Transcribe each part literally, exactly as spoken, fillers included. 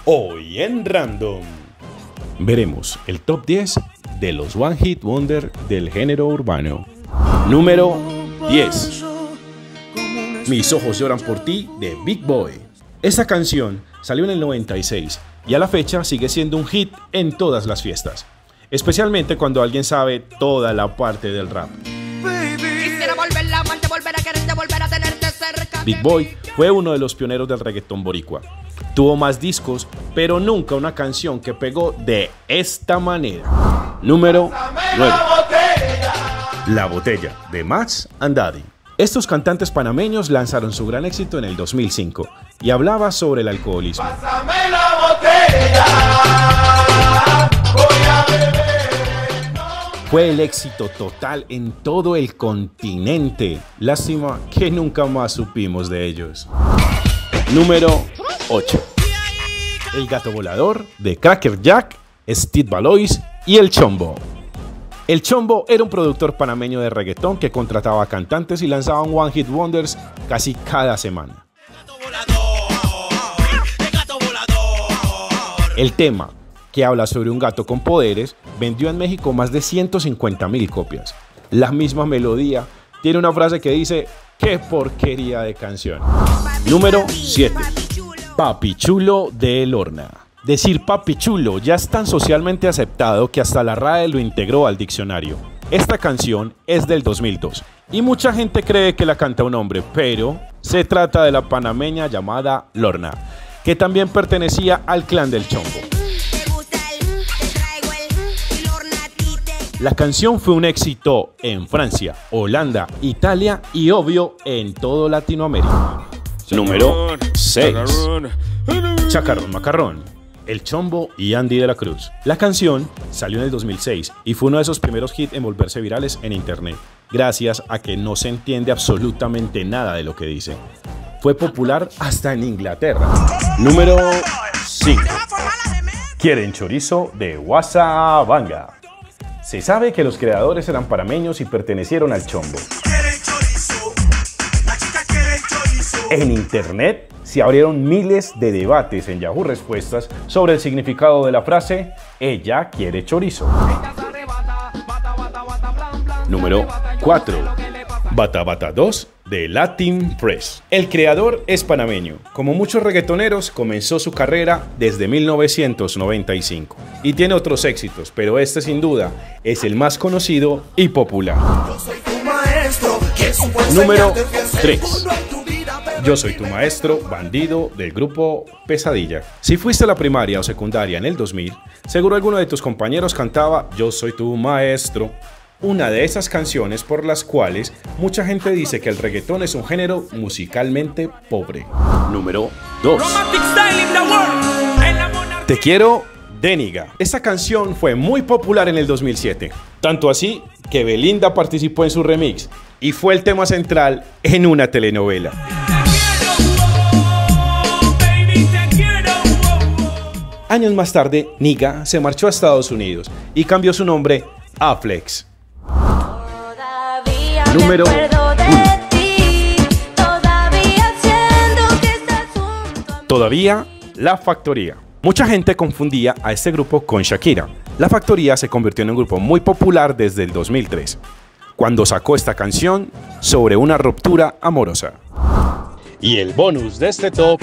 Hoy en Random veremos el top diez de los One Hit Wonder del género urbano. Número diez. Mis ojos lloran por ti, de Big Boy. Esta canción salió en el noventa y seis y a la fecha sigue siendo un hit en todas las fiestas, especialmente cuando alguien sabe toda la parte del rap. Big Boy fue uno de los pioneros del reggaetón boricua. Tuvo más discos, pero nunca una canción que pegó de esta manera. Número nueve. La Botella, de Max and Daddy. Estos cantantes panameños lanzaron su gran éxito en el dos mil cinco y hablaba sobre el alcoholismo. Pásame la botella, voy a beber, no. Fue el éxito total en todo el continente. Lástima que nunca más supimos de ellos. Número ocho. El Gato Volador, de Cracker Jack, Steve Valois y El Chombo. El Chombo era un productor panameño de reggaetón que contrataba cantantes y lanzaba un One Hit Wonders casi cada semana. El tema, que habla sobre un gato con poderes, vendió en México más de ciento cincuenta mil copias. La misma melodía tiene una frase que dice: ¡qué porquería de canción! Número siete. Papi Chulo, de Lorna. Decir papi chulo ya es tan socialmente aceptado que hasta la RAE lo integró al diccionario. Esta canción es del dos mil dos y mucha gente cree que la canta un hombre, pero se trata de la panameña llamada Lorna, que también pertenecía al clan del Chombo. La canción fue un éxito en Francia, Holanda, Italia y obvio en todo Latinoamérica. Número seis. Chacarrón Macarrón, El Chombo y Andy de la Cruz. La canción salió en el dos mil seis y fue uno de esos primeros hits en volverse virales en internet, gracias a que no se entiende absolutamente nada de lo que dice. Fue popular hasta en Inglaterra. Número cinco. Quieren chorizo, de Guasabanga. Se sabe que los creadores eran panameños y pertenecieron al Chombo. En internet se abrieron miles de debates en Yahoo Respuestas sobre el significado de la frase "ella quiere chorizo". Número cuatro. Bata Bata dos, de Latin Fresh. El creador es panameño. Como muchos reggaetoneros, comenzó su carrera desde mil novecientos noventa y cinco y tiene otros éxitos, pero este sin duda es el más conocido y popular. Número tres. Yo soy tu maestro, bandido, del grupo Pesadilla. Si fuiste a la primaria o secundaria en el dos mil, seguro alguno de tus compañeros cantaba Yo soy tu maestro, una de esas canciones por las cuales mucha gente dice que el reggaetón es un género musicalmente pobre. Número dos. Te quiero, de Niga. Esta canción fue muy popular en el dos mil siete, tanto así que Belinda participó en su remix y fue el tema central en una telenovela. Años más tarde, Niga se marchó a Estados Unidos y cambió su nombre a Flex. Número uno. Todavía, La Factoría. Mucha gente confundía a este grupo con Shakira. La Factoría se convirtió en un grupo muy popular desde el dos mil tres, cuando sacó esta canción sobre una ruptura amorosa. Y el bonus de este top: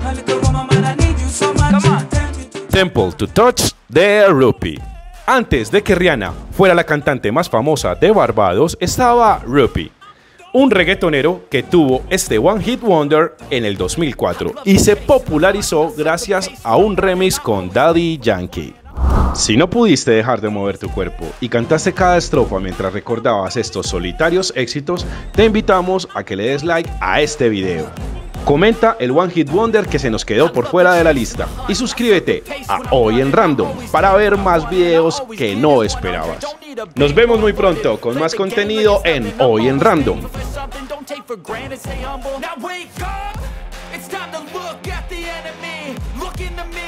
Temple to Touch, de Rupi. Antes de que Rihanna fuera la cantante más famosa de Barbados, estaba Rupi, un reggaetonero que tuvo este One Hit Wonder en el dos mil cuatro y se popularizó gracias a un remix con Daddy Yankee. Si no pudiste dejar de mover tu cuerpo y cantaste cada estrofa mientras recordabas estos solitarios éxitos, te invitamos a que le des like a este video. Comenta el One Hit Wonder que se nos quedó por fuera de la lista y suscríbete a Hoy en Random para ver más videos que no esperabas. Nos vemos muy pronto con más contenido en Hoy en Random. It's time to look at the enemy. Look in the mirror.